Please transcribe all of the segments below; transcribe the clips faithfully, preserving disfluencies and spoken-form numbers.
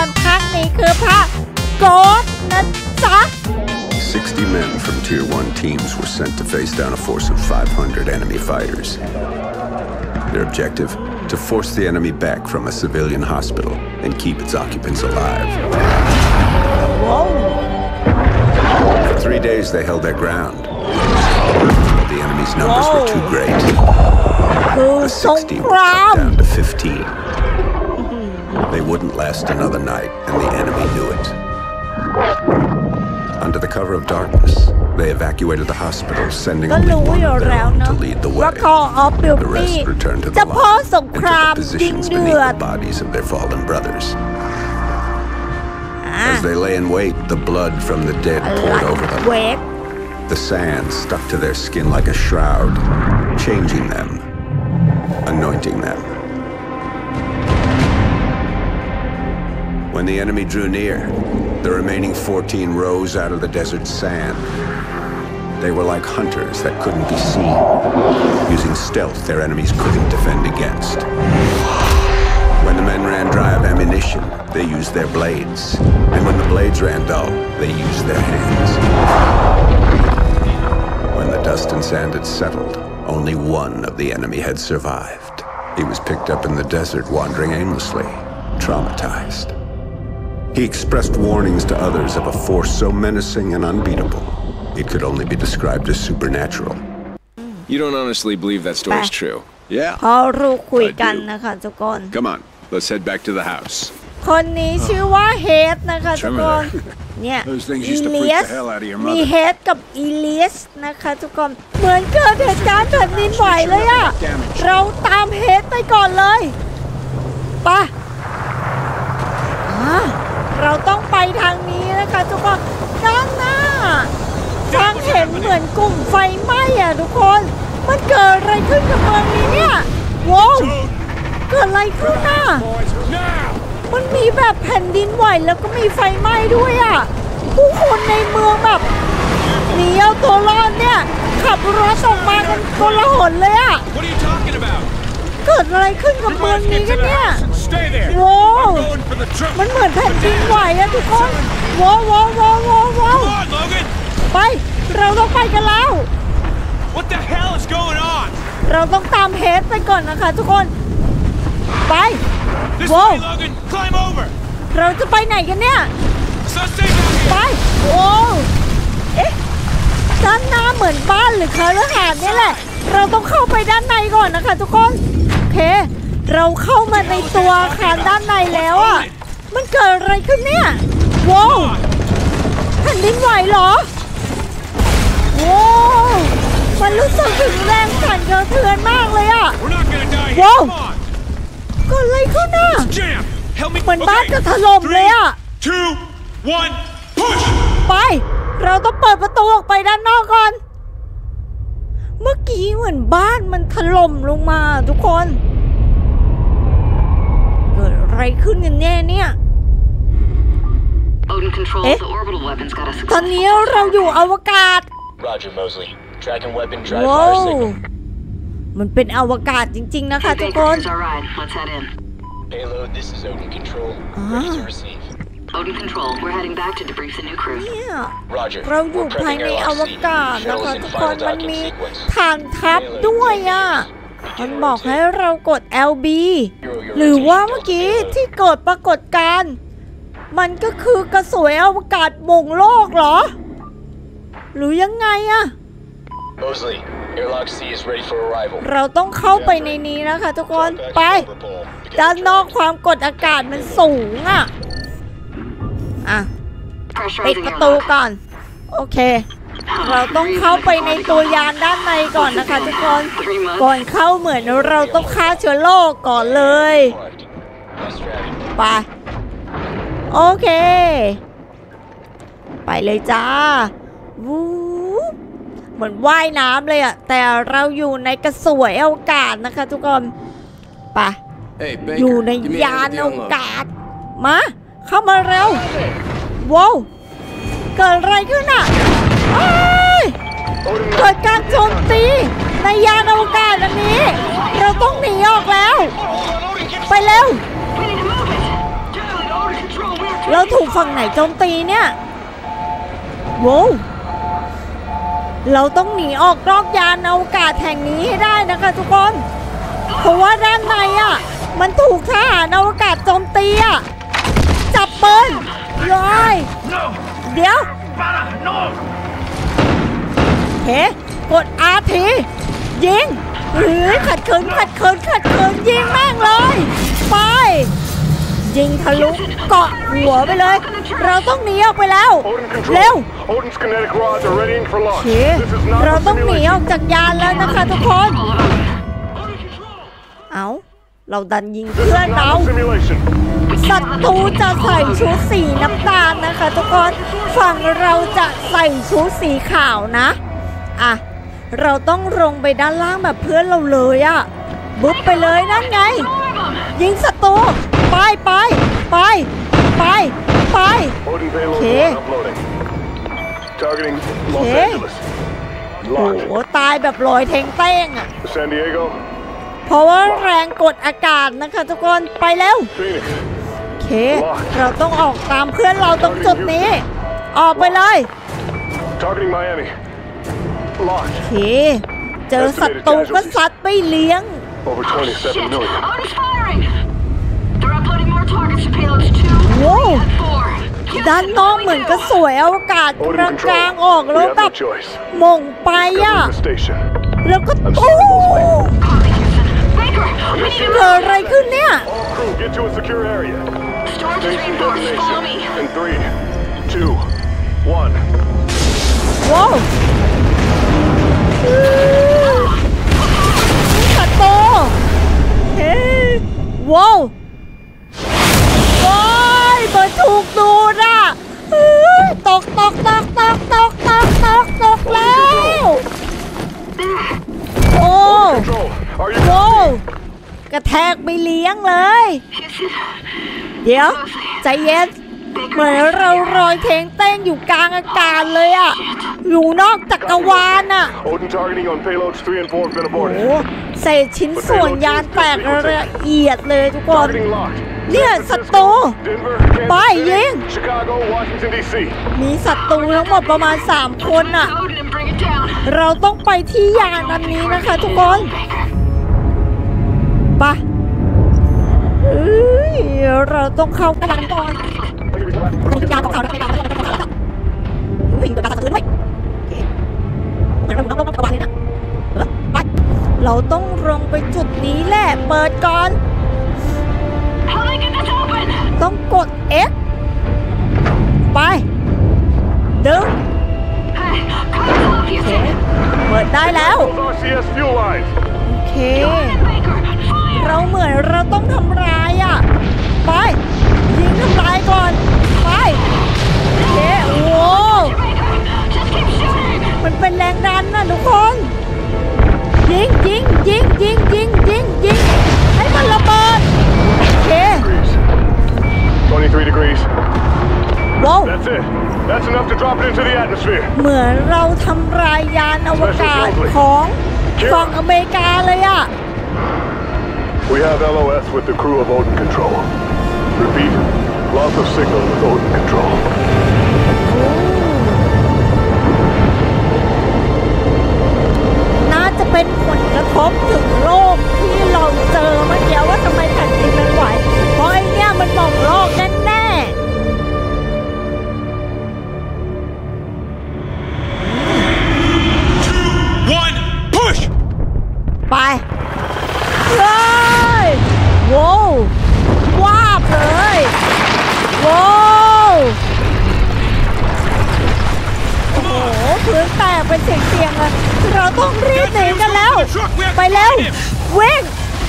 ข้างนี้คือพระโกดนะจ๊ะ sixty men from Tier one teams were sent to face down a force of five hundred enemy fighters. Their objective? To force the enemy back from a civilian hospital and keep its occupants alive. Whoa. For three days they held their ground. But the enemy's numbers Whoa. were too great. The sixty were cut down to fifteen. They wouldn't last another night, and the enemy knew it. Under the cover of darkness, they evacuated the hospital, sending only one of their own to lead the way. The rest returned to the line and took positions beneath the bodies of their fallen brothers. As they lay in wait, the blood from the dead poured over them. The sand stuck to their skin like a shroud, changing them, anointing them. When the enemy drew near, the remaining fourteen rose out of the desert sand. They were like hunters that couldn't be seen, using stealth their enemies couldn't defend against. When the men ran dry of ammunition, they used their blades. And when the blades ran dull, they used their hands. When the dust and sand had settled, only one of the enemy had survived. He was picked up in the desert, wandering aimlessly, traumatized. He expressed warnings to others of a force so menacing and unbeatable, it could only be described as supernatural. You don't honestly believe that story's true? Yeah. พอรู้คุยกันนะคะทุกคน Come on, let's head back to the house. คนนี้ชื่อว่าเฮดนะคะทุกคนเนี่ยอีเลียสมีเฮดกับอีเลียสนะคะทุกคนเหมือนเกิดเหตุการณ์แผ่นดินไหวเลยอะเราตามเฮดไปก่อนเลยไปเราต้องไปทางนี้นะคะทุกคนด้านหน้าฟังเห็นเหมือนกลุ่มไฟไหม้อะทุกคนมันเกิดอะไรขึ้นกับเมืองนี้เนี่ยว้าวเกิดอะไรขึ้นน่ะมันมีแบบแผ่นดินไหวแล้วก็มีไฟไหม้ด้วยอะผู้คนในเมืองแบบหนีเอาตัวรอดเนี่ยขับรถออกมากันโกลาหลเลยอะเกิดอะไรขึ้นกับเมืองนี้กันเนี่ยว้าวมันเหมือนแผ่นดินไหวอะทุกคนว้าวว้าวว้าวว้าวไปเราต้องไปกันแล้ว What the hell is going on เราต้องตามเฮดไปก่อนนะคะทุกคนไปว้าวเราจะไปไหนกันเนี่ยไปว้าวเอ๊ะด้านหน้าเหมือนบ้านหรือคฤหาสน์นี่แหละเราต้องเข้าไปด้านในก่อนนะคะทุกคนโอเคเราเข้ามาในตัวอาคารด้านในแล้วอ่ะมันเกิดอะไรขึ้นเนี่ยว้าวแผ่นดินไหวเหรอว้าวมันรู้สึกถึงแรงสั่นกระเทือนมากเลยอ่ะว้าวเกิดอะไรขึ้นน่ะเหมือนบ้านจะถล่มเลยอ่ะไปเราต้องเปิดประตูออกไปด้านนอกก่อนเมื่อกี้เหมือนบ้านมันถล่มลงมาทุกคนเกิดอะไรขึ้นกันแน่เนี่ยเอ๊ะตอนนี้เราอยู่อวกาศว้าวมันเป็นอวกาศจริงๆนะคะทุกคนเนี่ยเราอยู่ภายในอวกาศนะคะทุกคนมันมีฐานทัพด้วยอ่ะมันบอกให้เรากด แอล บี หรือว่าเมื่อกี้ที่เกิดปรากฏการณ์มันก็คือกระสวยอวกาศมงโลกเหรอหรือยังไงอะเราต้องเข้าไปในนี้นะคะทุกคนไปด้านนอกความกดอากาศมันสูงอะอ่ะปิดประตูก่อนโอเคเราต้องเข้าไปในตัวยานด้านในก่อนนะคะทุกคนก่อนเข้าเหมือนเราต้องฆ่าเชื้อโรคก่อนเลยไปโอเคไปเลยจ้าวู้เหมือนว่ายน้ำเลยอะแต่เราอยู่ในกระสวยอวกาศนะคะทุกคนไปอยู่ในยานอวกาศมาเข้ามาเร็วว้าวเกิดอะไรขึ้นอ่ะเกิดการโจมตีในยานอวกาศอันนี้เราต้องหนีออกแล้วไปเร็วเราถูกฝั่งไหนโจมตีเนี่ยโว้วเราต้องหนีออกนอกยานอวกาศแห่งนี้ให้ได้นะคะทุกคนเพราะว่าด้านในอ่ะมันถูกทหารอวกาศโจมตีอ่ะจับปืนเลยเดี๋ยวเฮ้กด อาร์ ที ยิงหรือขัดขืนขัดขืนขัดขืนยิงแม่งเลยไปยิงทะลุเกาะหัวไปเลยเราต้องหนีออกไปแล้วเร็วโอเคเราต้องหนีออกจากยานแล้วนะคะทุกคนเอาเราดันยิงเพื่อนเราศัตรูจะใส่ชุดสีน้ำตาลนะคะทุกคนฝั่งเราจะใส่ชุดสีขาวนะอ่ะเราต้องลงไปด้านล่างแบบเพื่อนเราเลยอะบุ๊บไปเลยนั่นไงยิงศัตรูไปไปไปไปไปโอเคโอเคโอ้โหตายแบบลอยเทงเต้งอะเพราะว่าแรงกดอากาศนะคะทุกคนไปเร็วโอเคเราต้องออกตามเพื่อนเราตรงจุดนี้ออกไปเลยโอเคเจอศัตรูก็ซัดไปเลี้ยงโว้ด้านนอกเหมือนก็สวยอวกาศกลางกลางออกแล้วแบบมองไปอ่ะแล้วก็ตู้เกิดอะไรขึ้นเนี่ยว้าวศัตรูเฮ้ว้าวว้ายเปิดถูกดูดอ่ะตกตกตกตกตกตกตกตกแล้วโอ้โว้กระแทกไปเลี้ยงเลยเดี๋ยวใจเย็นเหมือนเราลอยเทงเต้งอยู่กลางอากาศเลยอ่ะอยู่นอกจักรวาลอ่ะโอ้เศษชิ้นส่วนยานแตกละเอียดเลยทุกคนเนี่ยศัตรูไปยิงมีศัตรูทั้งหมดประมาณสามคนอ่ะเราต้องไปที่ยานอันนี้นะคะทุกคนไปเอ้ยเราต้องเข้ากันก่อนยานของเขาได้ไหมวิ่งตัวตาตื่นไว้เราต้องระวังเลยนะไปเราต้องลงไปจุดนี้แหละเปิดก่อนต้องกด X ไปดึงโอเคเปิดได้แล้วโอเคเราเหมือนเราต้องทำลายอ่ะไปยิงทำลายก่อนไปโอเคโอ้มันเป็นแรงดันนะทุกคนยิงยิงยิงยิงยิงยิงยิงให้มันระเบิดโอเค twenty-three degrees ว้าว That's it That's enough to drop it into the atmosphere เหมือนเราทำลายยานอวกาศของฝั่งอเมริกาเลยอะ We have แอล โอ เอส with the crew of Odin Control Repeat Loss of signal with Odin Control น่าจะเป็นผลกระทบถึงโลกที่เราเจอเมื่อกี้ว่าทำไมแผ่นดินมันไหวเพราะไอ้เนี่ยมันบอกโลกแน่แน่ไปเลยโว้วว้าบเลยโว้วโอ้โหพื้นแตกเป็นเสียงๆเลยเราต้องรีบหนีกันแล้วไปเร็ววิ่ง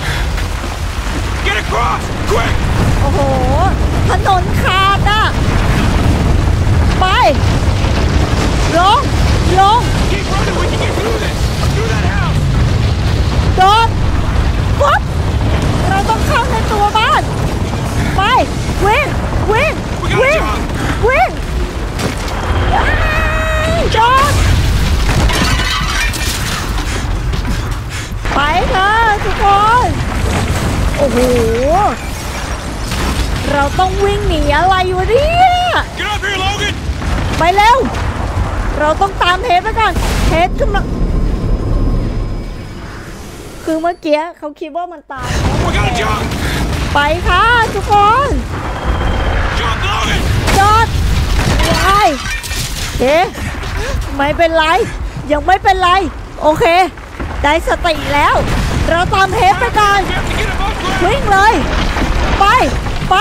โอ้โหถนนขาดอ่ะไปลงลงโดนปุ๊บเราต้องเข้าในตัวบ้านไปวิ่งวิ่งวิ่งวิ่งโดนไปค่ะทุกคนโอ้โหเราเราต้องวิ่งหนีอะไรวะเนี่ยไปเร็วเราต้องตามเฮดไปก่อนเฮดกำลังคือเมื่อกี้เขาคิดว่ามันตายไปค่ะทุกคนจอดไปเฮ้ไม่เป็นไรยังไม่เป็นไรโอเคได้สติแล้วเราตามเฮดไปก่อนวิ่งเลยไปไป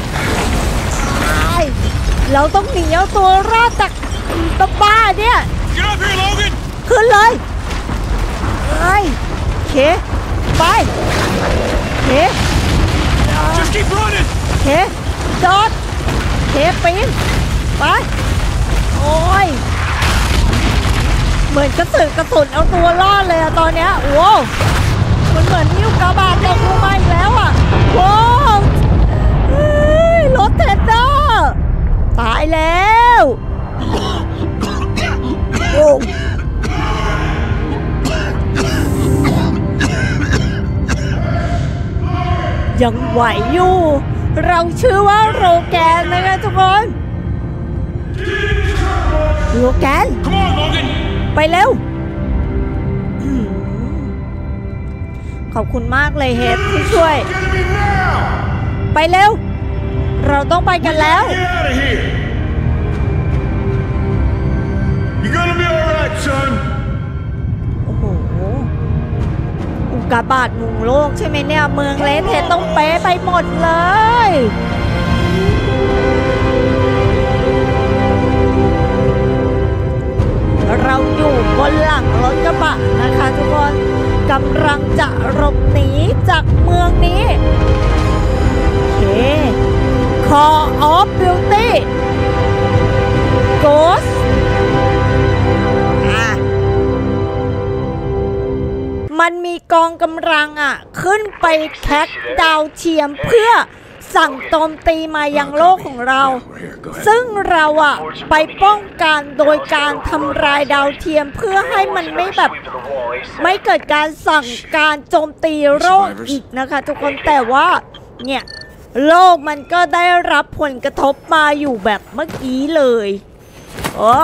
เราต้องหนีเอาตัวรอดจากตบบ้าเนี่ยขึ้นเลยไปเคไปเคเคจอดเคปีนไปโอ้ยเหมือนกระสือกระสุนเอาตัวรอดเลยอะตอนเนี้ยโว้มันเหมือนนิ้วกระบาดตกลงมาอีกแล้วอะโว้รถเทรดเดอร์ตายแล้วโอ้ยังไหวอยู่เราชื่อว่าโรแกนนะคะทุกคนโรแกนไปเร็วขอบคุณมากเลยเฮดที่ช่วยไปเร็วเราต้องไปกันแล้วโอ้โหอุกกาบาตหมุนโลกใช่ไหมเนี่ยเมืองเลสเทต้องเป๊ะไปหมดเลยเราอยู่บนหลังรถกระบะนะคะทุกคนกำลังจะหลบหนีจากเมืองนี้โอเค Call of Duty Ghost อ่ะมันมีกองกำลังอ่ะขึ้นไปแคทดาวเทียมเพื่อสั่งโจมตีมายังโลกของเราซึ่งเราอ่ะไปป้องกันโดยการทำลายดาวเทียมเพื่อให้มันไม่แบบไม่เกิดการสั่งการโจมตีโลกอีกนะคะทุกคนแต่ว่าเนี่ยโลกมันก็ได้รับผลกระทบมาอยู่แบบเมื่อกี้เลยโอ้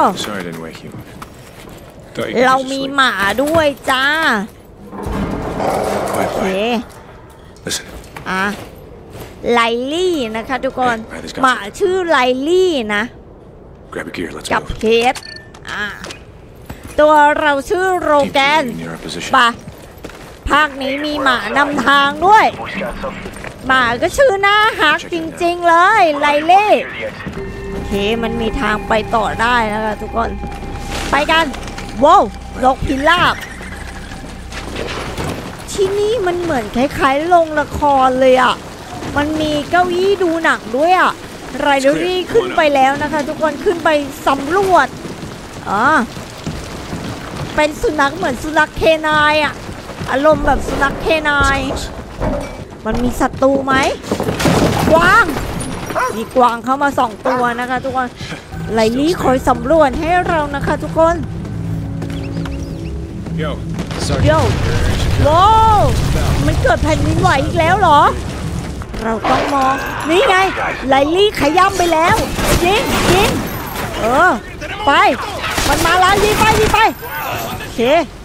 เรามีหมาด้วยจ้าโอเคอ่ะไลลี่นะคะทุกคนหมาชื่อไลลี่นะกับเคสอ่ะตัวเราชื่อโรแกนปะภาคนี้มีหมานำทางด้วยหมาก็ชื่อหน้าฮักจริงๆเลยไลเล่โอเคมันมีทางไปต่อได้นะคะทุกคนไปกันว้าวนกพิราบที่นี่มันเหมือนคล้ายๆโรงละครเลยอ่ะมันมีเก้าอี้ดูหนังด้วยอ่ะไรเดอรี่ขึ้นไปแล้วนะคะทุกคนขึ้นไปสำรวจอ๋อเป็นสุนัขเหมือนสุนัขเคนายอ่ะอารมณ์แบบสุนัขเคนายมันมีศัตรูไหมกวางมีกวางเข้ามาสองตัวนะคะทุกคนไลลี่คอยสำรวจให้เรานะคะทุกคนโย่โย่ว้าวมันเกิดแผ่นดินไหวอีกแล้วเหรอเราต้องมองนี่ไงไลลี่ขย้ำไปแล้วยิงยิงเออไปมันมาแล้วยิงไปยิงไปโอเค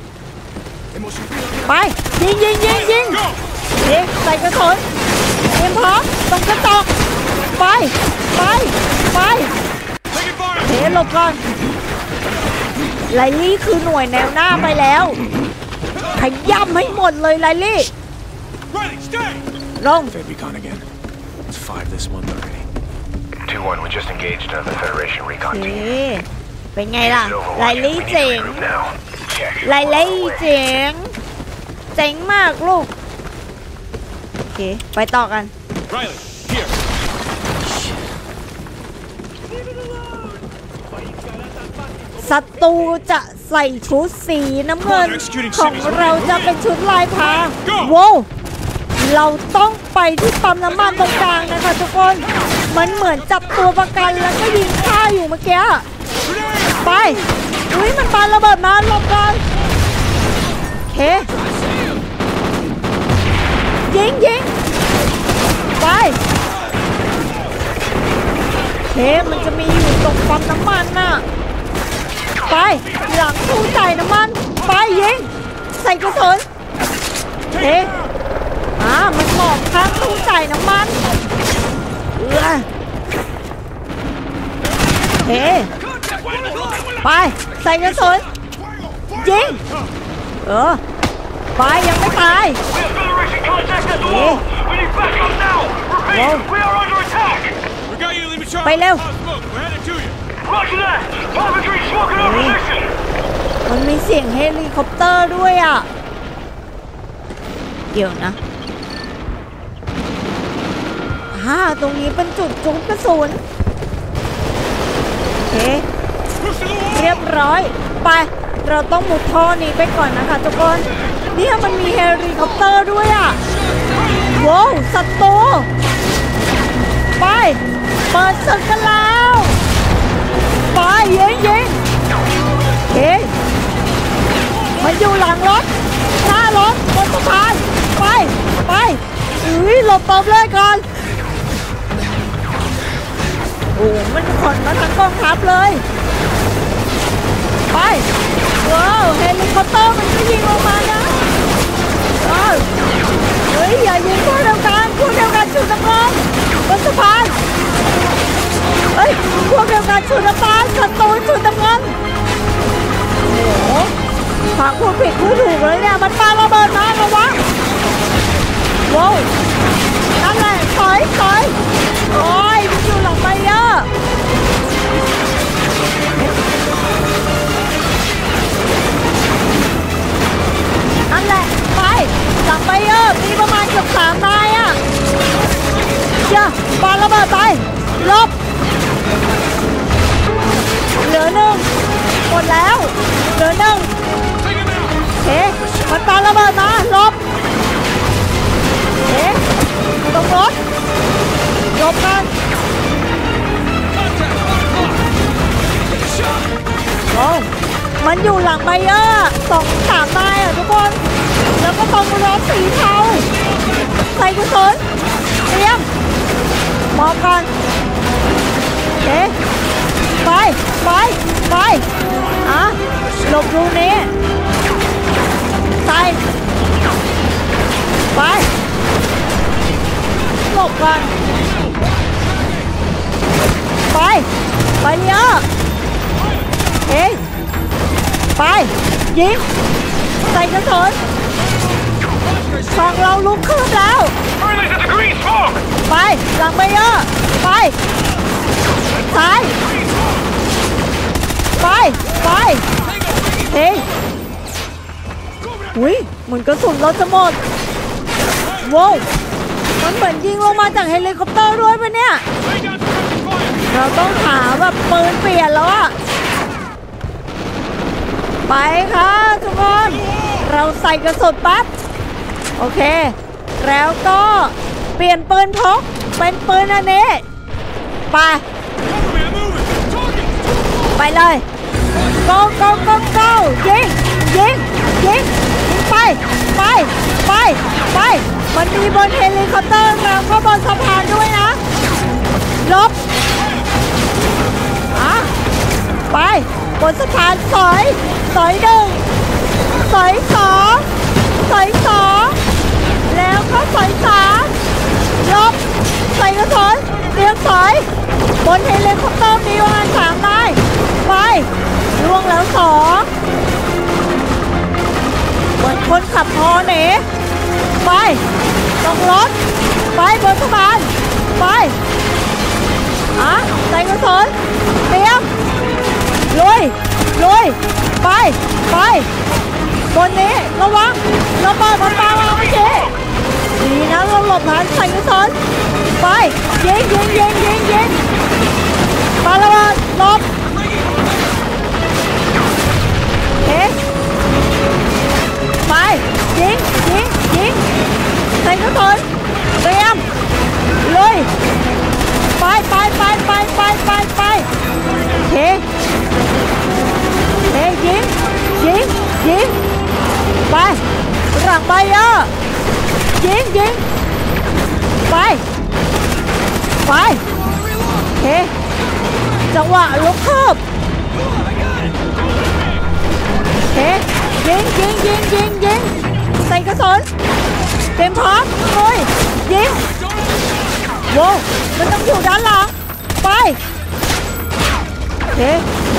ไปยิงยิงยิงยิงยิงใส่กระสุนเตรียมพร้อมต้องกระจกไปไปไปเฮ้หลบก่อนไลลี่คือหน่วยแนวหน้าไปแล้วขย้ำให้หมดเลยไลลี่ลง two one, we just engaged on the Federation recon team. เป็นไงล่ะไลลี่เจ๋งไลลี่เจ๋งเจ๋งมากลูกโอเคไปต่อกันศัตรูจะใส่ชุดสีน้ำเงินของเราจะเป็นชุดลายพรางว้าวเราต้องไปที่ปั๊มน้ำมันตรงกลางนะคะทุกคนมันเหมือนจับตัวประกันแล้วก็ยิงฆ่าอยู่เมื่อกี้ไปอุ้ยมันปาระเบิดมาหลบกันโอเคยิงยิงไปเคมันจะมีอยู่ตรงปั๊มน้ำมันน่ะไปหลังตู้จ่ายน้ำมันไปยิงใส่กระสุนเฮ้อ่ามันหมอบข้างตู้จ่ายน้ำมันเออเฮ้ไปใส่กระสุนยิงเออไปยังไม่ตายเฮ้ไปเร็วมันมีเสียงเฮลิคอปเตอร์ด้วยอ่ะเดี๋ยวนะฮ่าตรงนี้เป็นจุดจุกกระสุนโอเคเรียบร้อยไปเราต้องมุดท่อนี้ไปก่อนนะคะทุกคนเนี่ยมันมีเฮลิคอปเตอร์ด้วยอ่ะว้าวศัตรูไปเปิดศึกกันแล้วไปยิงยิงเฮ้ยมันอยู่หลังรถหน้ารถบนสะพานไปไปอุ้ยหลบตบเลยก่อนโอ้มันขนมาทั้งกองทัพเลยไปว้าวเฮลิคอปเตอร์มันก็ยิงออกมานะว้าวเฮ้ยอย่ายิงพวกเดียวกันพวกเดียวกันจุดน้ำมันบนสะพานเฮ้ยพวกเดียวกันจุดน้ำมันศัตรูจุดน้ำมันโอ้โหฝากคุณผิดคุณถูกเลยเนี่ยมันปาระเบิดมาระวังว้าวนั่นแหละถอยถอยโอ้ยมันอยู่หลังไปเยอะนั่นแหละไปหลังไปเยอะมีประมาณเกือบสามนายอ่ะเจ้าปาระเบิดไปลบเหลือหนึ่งหมดแล้วเหลือหนึ่งเฮ้มันปาระเบิดมาลบเฮ้ตรงรถลบกันโอ้มันอยู่หลังไบเออร์สองสามนายอ่ะทุกคนแล้วก็ตรงรถสีเทาใส่กุศลเตรียมมองกันเฮ้ไปไปไปอ่ะหลบรูนี้ใส่ไปหลบกันไปไปเยอะเฮ้ไปยิงใส่กระสุนฝั่งเราลุกขึ้นแล้วไปหลังไปเยอะไปซ้ายไปไปเฮ้ยอุ้ยเหมือนกระสุนเราจะหมดว้าวมันเหมือนยิงลงมาจากเฮลิคอปเตอร์ด้วยปะเนี่ยเราต้องหาแบบปืนเปลี่ยนแล้วอะไปค่ะทุกคนเราใส่กระสุนปั๊บโอเคแล้วก็เปลี่ยนปืนพกเป็นปืนอันนี้ไปไปเลย go go go go ยิงยิงยิงยิงไปไปไปไปมันมีบนเฮลิคอปเตอร์แล้วก็บนสะพานด้วยนะลบอ่ะไปบนสะพานสอยสอยหนึ่งสอยสองสอยสองแล้วก็สอยสามลบใส่กระสุนเรียงสอยบนเฮลิคอปเตอร์มีประมาณสามนายไปล่วงแล้วสองเหมือนคนขับพอหนีไปตรงรถไปบนสะพานไปอ่ะใส่กระสุนเตรียมลุยลุยไปไปบนนี้ระวังระเบิดมันปามาเมื่อกี้ดีนะเราหลบทันใส่กระสุนไปยิงยิงยิงยิงยิงปาระเบิดหลบเฮ้ไปยิงยิงยิงใส่กระสุนเตรียมลุยไปไปไปไปไปไปไปเฮ้เฮ้ยิงยิงยิงไปหลังไปเยอะยิงยิงไปไปเฮ้จังหวะลุกคืบเฮ้ยิงยิงยิงยิงยิงใส่กระสุนเต็มพร้อมลุยยิงโว้มันต้องอยู่ด้านหลังไปเฮ้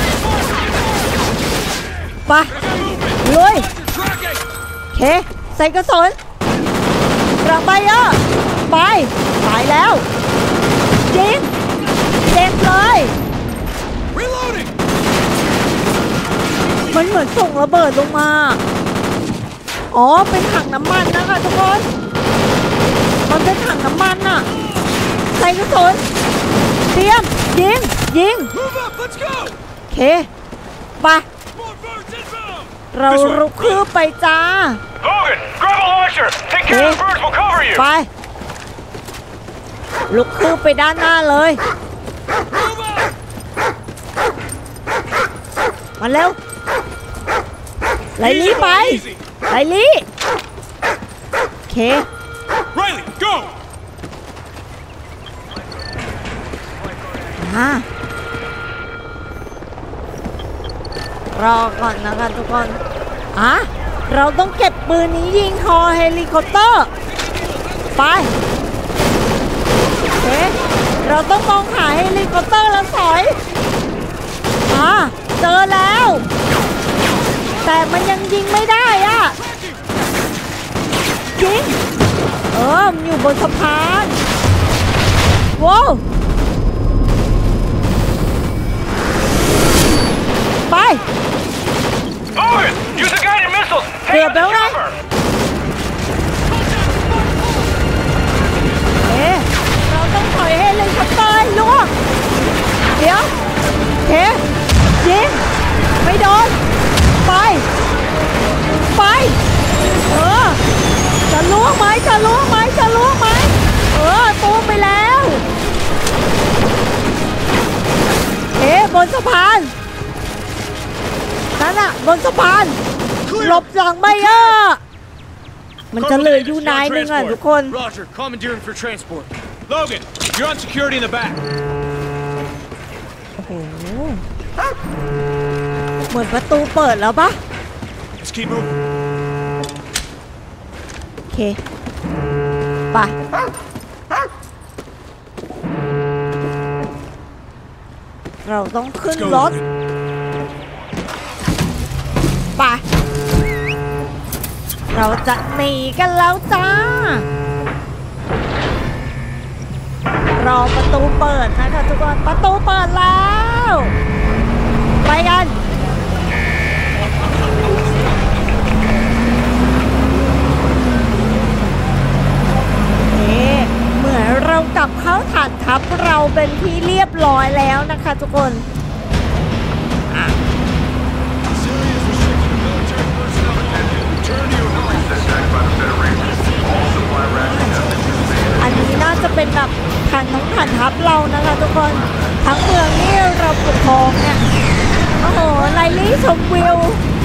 ไปลุยเฮ้ใส่กระสุนกลับไปอ่ะไปตายแล้วยิงเต็มเลยมันเหมือนส่งระเบิดลงมาอ๋อเป็นถังน้ำมันนะคะทุกคนมันเป็นถังน้ำมันน่ะใส่กระสุนเตรียมยิงยิงโอเคไปเราลุกคืบไปจ้า Logan, grab a launcher. Take care of the birds. We'll cover you. ไปลุกคืบไปด้านหน้าเลยมาเร็วไลลี่ไปไลลี่โอเค Riley, go. มารอก่อนนะคะทุกคนอ่ะเราต้องเก็บปืนนี้ยิงคอเฮลิคอปเตอร์ไปโอเคเราต้องมองหาเฮลิคอปเตอร์แล้วสอยอ่ะเจอแล้วแต่มันยังยิงไม่ได้อ่ะยิงเออมันอยู่บนสะพานว้าวไป Logan, use the guided missiles. เกือบแล้วไงเอ๊ะเราต้องถอยเฮลิคอปเตอร์ล่วงเดี๋ยวเฮ้ยิงไม่โดนไปไปเออจะล่วงไหมจะล่วงไหมจะล่วงไหมเออตูมไปแล้วเอ๊ะบนสะพานนั่นอะบนสะพานหลบหลังไม่เออมันจะเหลืออยู่นายนึงอะทุกคน Roger, commandeering for transport. Logan, you're on security in the back. โอ้โหเหมือนประตูเปิดแล้วปะ Let's keep moving. โอเคไปเราต้องขึ้นรถไปเราจะหนีกันแล้วจ้ารอประตูเปิดนะคะทุกคนประตูเปิดแล้วไปกันเอ๊ะเหมือนเรากลับเข้าฐานทัพเราเป็นที่เรียบร้อยแล้วนะคะทุกคนอันนี้น่าจะเป็นแบบฐานทั้งฐานทัพเรานะคะทุกคนทั้งเมืองนี่เราปกครองเนี่ยโอ้โหไลลี่ชมวิว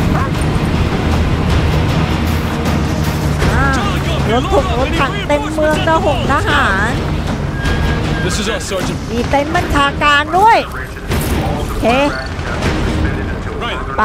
รถถุงรถถังเต็มเมืองทหงทหาร This is us, Sergeant. มีเต็นท์บัญชาการด้วยโอเค Right. ไป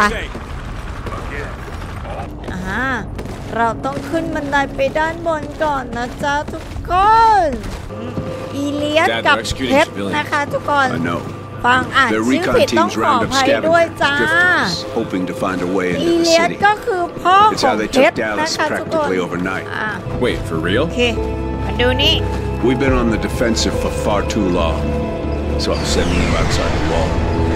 อ่าเราต้องขึ้นบันไดไปด้านบนก่อนนะจ๊ะทุกคนอีเลียสกับเพชรนะคะทุกคน I know. ฟังอ่าน Their ชื่อ recon ผิดต้อง teams ขอ round อ up ภัยด้วย scavengers, จ้า drifters, hoping to find a way อี into the เลียส city. ก็คือพ่อ It's ของ how they เพช took รนะ Dallas คะทุกคน practically overnight. อ่า Wait, for real? โอเคมาดูนี่ We've been on the defensive for far too long, so I'm sending you outside the wall.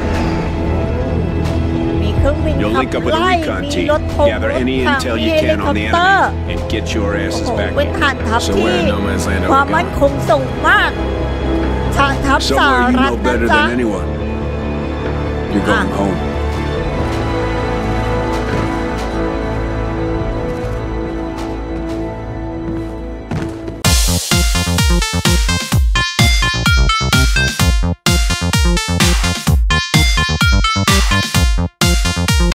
มีเครื่องบิน You'll ขับ link up with the ไล่ recon มี team, รถธง gather รถ any ถัง intel มี you เฮลิ can คอ on ป the เตอร์ enemy, and get your โอ้ asses โห back เป็น here. ฐานทัพ So ที่ where in no man's land are we ความมั่น going? คงสูงมากฐานทัพสห Somewhere you รัฐ know นะ better จ๊ะ than anyone. You're going home.